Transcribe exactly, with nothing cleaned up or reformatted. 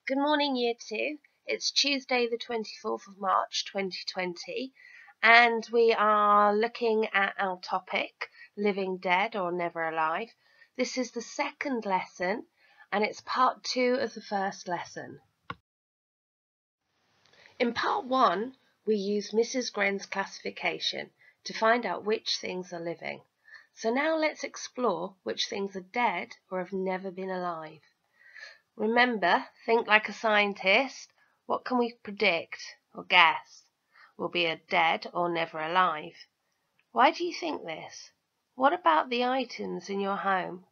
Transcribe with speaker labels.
Speaker 1: Good morning, Year two. It's Tuesday the twenty-fourth of March twenty twenty, and we are looking at our topic, Living Dead or Never Alive. This is the second lesson, and it's part two of the first lesson. In part one, we used Missus Gren's classification to find out which things are living. So now let's explore which things are dead or have never been alive. Remember, think like a scientist. What can we predict or guess will be a dead or never alive? Why do you think this? What about the items in your home